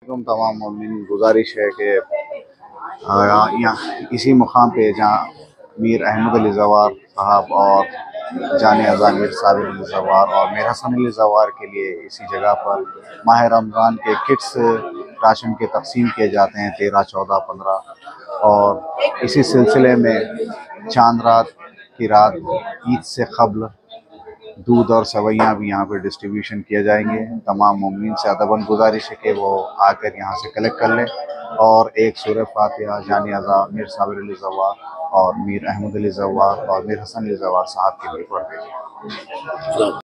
तमाम मोमिन गुजारिश है कि यहाँ इसी मुकाम पे जहाँ मीर अहमद अली ज़वार साहब और जाने अज़ा मीर साबिर अली ज़वार और मीर हसन अली ज़वार के लिए इसी जगह पर माह रमज़ान के किट्स राशन के तकसीम किए जाते हैं 13, 14, 15। और इसी सिलसिले में चांद रात की रात ईद से क़ब्ल दूध और सवैयाँ भी यहाँ पर डिस्ट्रीब्यूशन किए जाएंगे। तमाम मोमिन से अदबन गुजारिश है कि वो आकर यहाँ से कलेक्ट कर लें और एक सूरह फातिहा जाने अज़ा मीर साबिर अली ज़वार और मीर अहमद अली ज़वार और मीर हसन अली ज़वार साहब के लिए पढ़ दें।